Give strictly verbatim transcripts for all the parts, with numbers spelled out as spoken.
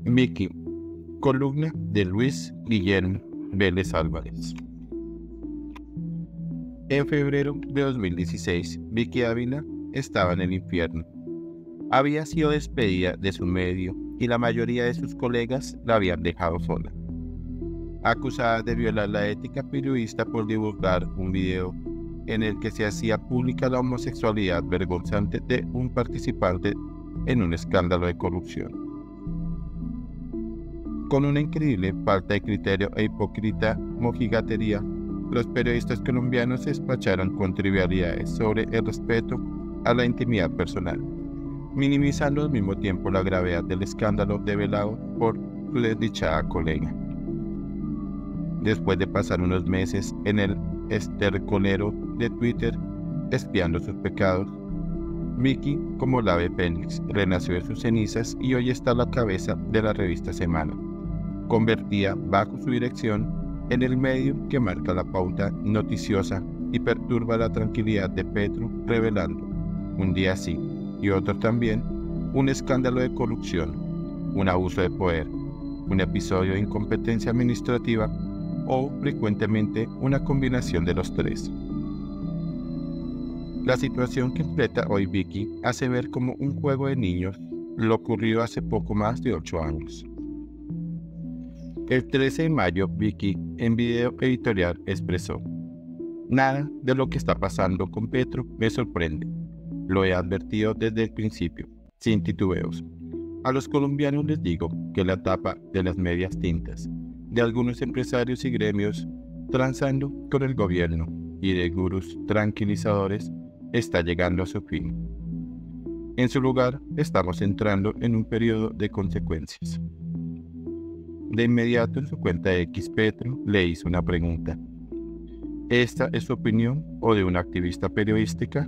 Vicky, columna de Luis Guillermo Vélez Álvarez. En febrero de dos mil dieciséis, Vicky Ávila estaba en el infierno. Había sido despedida de su medio y la mayoría de sus colegas la habían dejado sola. Acusada de violar la ética periodista por divulgar un video en el que se hacía pública la homosexualidad vergonzante de un participante en un escándalo de corrupción. Con una increíble falta de criterio e hipócrita mojigatería, los periodistas colombianos se despacharon con trivialidades sobre el respeto a la intimidad personal, minimizando al mismo tiempo la gravedad del escándalo develado por su desdichada colega. Después de pasar unos meses en el estercolero de Twitter espiando sus pecados, Vicky, como la ave fénix, renació de sus cenizas y hoy está a la cabeza de la revista Semana, convertida bajo su dirección en el medio que marca la pauta noticiosa y perturba la tranquilidad de Petro, revelando, un día sí y otro también, un escándalo de corrupción, un abuso de poder, un episodio de incompetencia administrativa o, frecuentemente, una combinación de los tres. La situación que enfrenta hoy Vicky hace ver como un juego de niños lo ocurrido hace poco más de ocho años. El trece de mayo, Vicky, en video editorial, expresó: "Nada de lo que está pasando con Petro me sorprende. Lo he advertido desde el principio, sin titubeos. A los colombianos les digo que la etapa de las medias tintas, de algunos empresarios y gremios transando con el gobierno y de gurús tranquilizadores está llegando a su fin. En su lugar, estamos entrando en un periodo de consecuencias". De inmediato en su cuenta de X, Petro le hizo una pregunta: ¿esta es su opinión o de una activista periodística?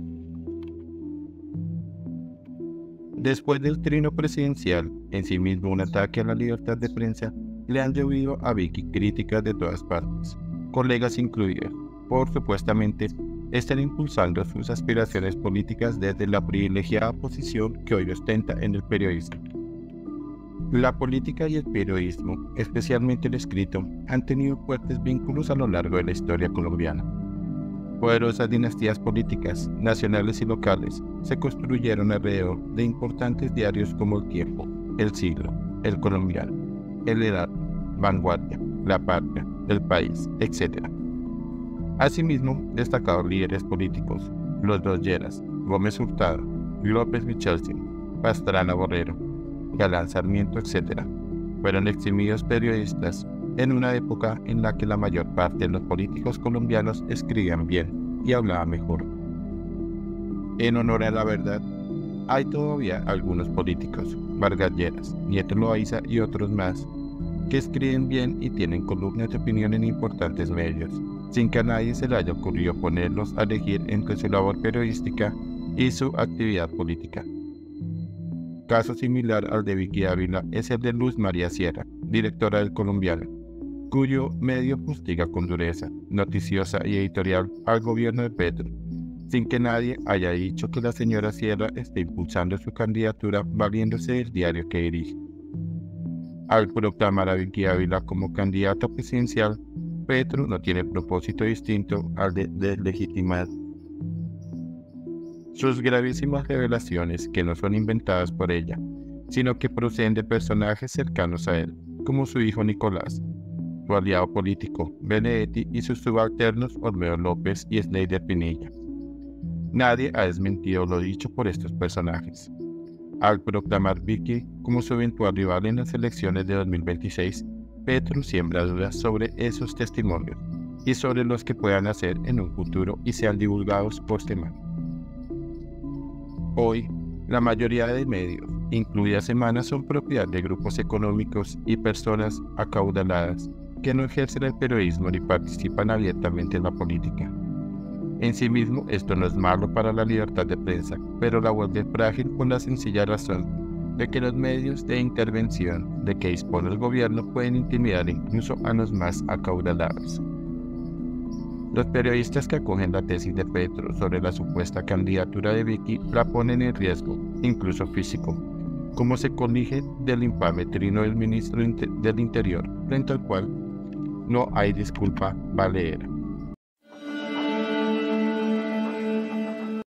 Después del trino presidencial, en sí mismo un ataque a la libertad de prensa, le han llovido a Vicky críticas de todas partes, colegas incluidas, por supuestamente estar impulsando sus aspiraciones políticas desde la privilegiada posición que hoy ostenta en el periodismo. La política y el periodismo, especialmente el escrito, han tenido fuertes vínculos a lo largo de la historia colombiana. Poderosas dinastías políticas, nacionales y locales, se construyeron alrededor de importantes diarios como El Tiempo, El Siglo, El Colombiano, El Heraldo, Vanguardia, La Patria, El País, etcétera. Asimismo, destacados líderes políticos, los dos Lleras, Gómez Hurtado, López Michelsen, Pastrana Borrero, Galán Sarmiento, etcétera, fueron eximidos periodistas en una época en la que la mayor parte de los políticos colombianos escribían bien y hablaban mejor. En honor a la verdad, hay todavía algunos políticos, Vargas Lleras, Nieto Loaiza y otros más, que escriben bien y tienen columnas de opinión en importantes medios, sin que a nadie se le haya ocurrido ponerlos a elegir entre su labor periodística y su actividad política. Caso similar al de Vicky Ávila es el de Luz María Sierra, directora del Colombiano, cuyo medio fustiga con dureza, noticiosa y editorial al gobierno de Petro, sin que nadie haya dicho que la señora Sierra esté impulsando su candidatura valiéndose del diario que dirige. Al proclamar a Vicky Ávila como candidata presidencial, Petro no tiene propósito distinto al de deslegitimar sus gravísimas revelaciones, que no son inventadas por ella, sino que proceden de personajes cercanos a él, como su hijo Nicolás, su aliado político Benedetti y sus subalternos Olmedo López y Sneider Pinilla. Nadie ha desmentido lo dicho por estos personajes. Al proclamar Vicky como su eventual rival en las elecciones de dos mil veintiséis, Petro siembra dudas sobre esos testimonios y sobre los que puedan hacer en un futuro y sean divulgados por semana. Hoy, la mayoría de medios, incluida Semana, son propiedad de grupos económicos y personas acaudaladas que no ejercen el periodismo ni participan abiertamente en la política. En sí mismo, esto no es malo para la libertad de prensa, pero la vuelve frágil por la sencilla razón de que los medios de intervención de que dispone el gobierno pueden intimidar incluso a los más acaudalados. Los periodistas que acogen la tesis de Petro sobre la supuesta candidatura de Vicky la ponen en riesgo, incluso físico, cómo se colige del infame trino del ministro del Interior, frente al cual no hay disculpa valedera.